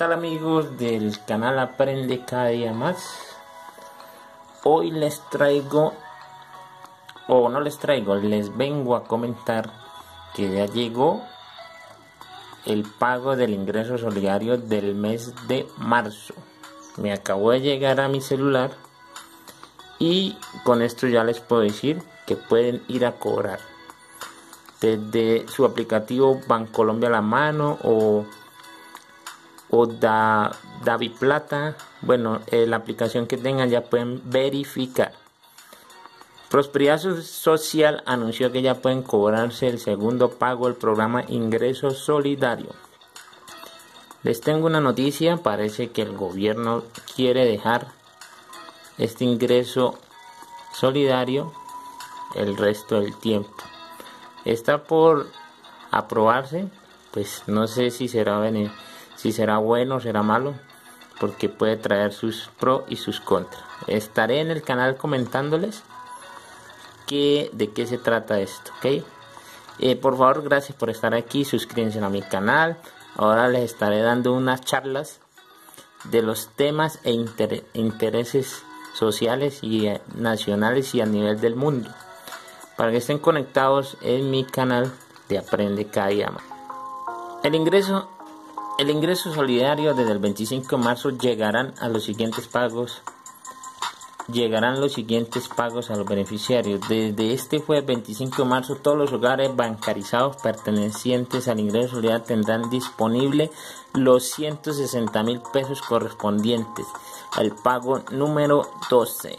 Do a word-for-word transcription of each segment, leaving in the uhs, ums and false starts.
tal amigos del canal Aprende Cada Día Más? Hoy les traigo, o no les traigo, les vengo a comentar que ya llegó el pago del ingreso solidario del mes de marzo. Me acabó de llegar a mi celular y con esto ya les puedo decir que pueden ir a cobrar desde su aplicativo Bancolombia a la mano o o da, DaviPlata. Bueno, eh, la aplicación que tengan ya pueden verificar. Prosperidad Social anunció que ya pueden cobrarse el segundo pago del programa Ingreso Solidario. Les tengo una noticia, parece que el gobierno quiere dejar este ingreso solidario el resto del tiempo. Está por aprobarse, pues no sé si será beneficioso. Si será bueno o será malo, porque puede traer sus pros y sus contras. Estaré en el canal comentándoles que, de qué se trata esto, ¿ok? Eh, por favor, gracias por estar aquí, suscríbanse a mi canal. Ahora les estaré dando unas charlas de los temas e inter intereses sociales y eh, nacionales y a nivel del mundo, para que estén conectados en mi canal de Aprende Cada Día Más. El ingreso El ingreso solidario desde el veinticinco de marzo llegarán a los siguientes pagos. Llegarán los siguientes pagos a los beneficiarios. Desde este jueves veinticinco de marzo, todos los hogares bancarizados pertenecientes al ingreso solidario tendrán disponible los ciento sesenta mil pesos correspondientes al pago número doce.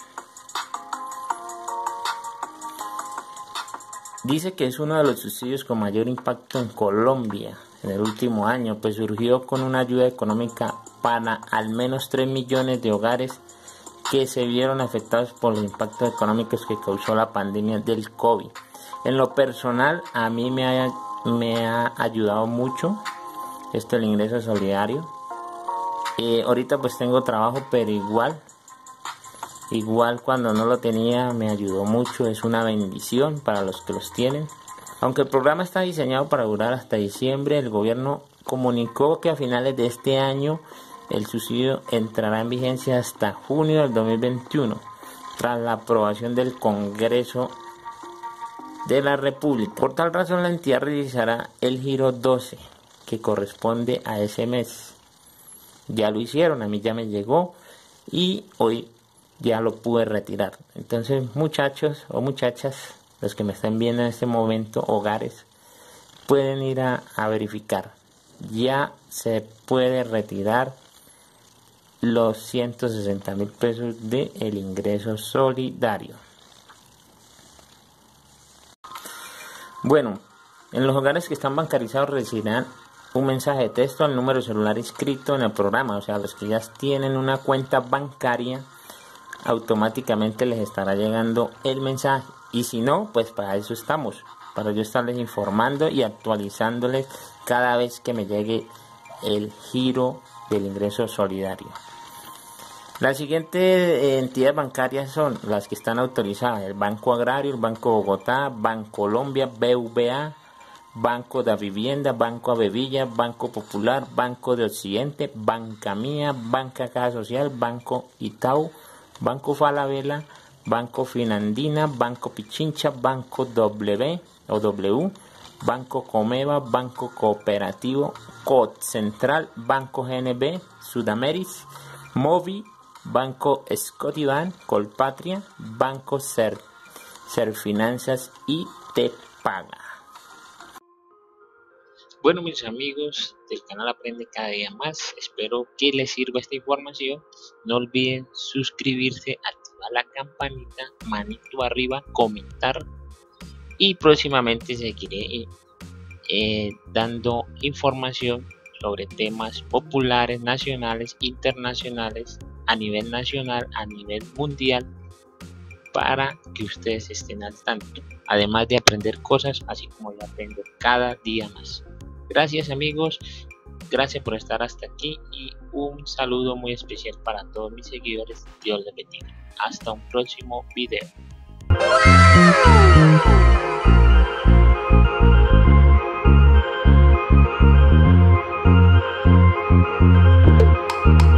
Dice que es uno de los subsidios con mayor impacto en Colombia en el último año, pues surgió con una ayuda económica para al menos tres millones de hogares que se vieron afectados por los impactos económicos que causó la pandemia del COVID. En lo personal, a mí me ha, me ha ayudado mucho esto del ingreso solidario. Eh, ahorita pues tengo trabajo, pero igual, igual cuando no lo tenía me ayudó mucho. Es una bendición para los que los tienen. Aunque el programa está diseñado para durar hasta diciembre, el gobierno comunicó que a finales de este año el subsidio entrará en vigencia hasta junio del dos mil veintiuno, tras la aprobación del Congreso de la República. Por tal razón, la entidad realizará el giro doce, que corresponde a ese mes. Ya lo hicieron, a mí ya me llegó y hoy ya lo pude retirar. Entonces, muchachos o muchachas, los que me están viendo en este momento, hogares, pueden ir a, a verificar. Ya se puede retirar los ciento sesenta mil pesos del ingreso solidario. Bueno, en los hogares que están bancarizados recibirán un mensaje de texto al número de celular inscrito en el programa. O sea, los que ya tienen una cuenta bancaria, automáticamente les estará llegando el mensaje. Y si no, pues para eso estamos, para yo estarles informando y actualizándoles cada vez que me llegue el giro del ingreso solidario. Las siguientes entidades bancarias son las que están autorizadas: el Banco Agrario, el Banco Bogotá, Bancolombia, B V A, Banco de Vivienda, Banco Avevilla, Banco Popular, Banco de Occidente, Banca Mía, Banca Caja Social, Banco Itaú, Banco Falabella, Banco Finandina, Banco Pichincha, Banco W o W, Banco Comeva, Banco Cooperativo, Cot Central, Banco G N B, Sudameris, Movi, Banco Scotiabank, Colpatria, Banco Ser, Serfinanzas y Te Paga. Bueno, mis amigos del canal Aprende Cada Día Más, espero que les sirva esta información. No olviden suscribirse, activar la campanita, manito arriba, comentar, y próximamente seguiré eh, dando información sobre temas populares, nacionales, internacionales, a nivel nacional, a nivel mundial, para que ustedes estén al tanto, además de aprender cosas así como yo aprendo cada día más. Gracias amigos, gracias por estar hasta aquí y un saludo muy especial para todos mis seguidores. Dios les bendiga. Hasta un próximo video. Wow. Thank you.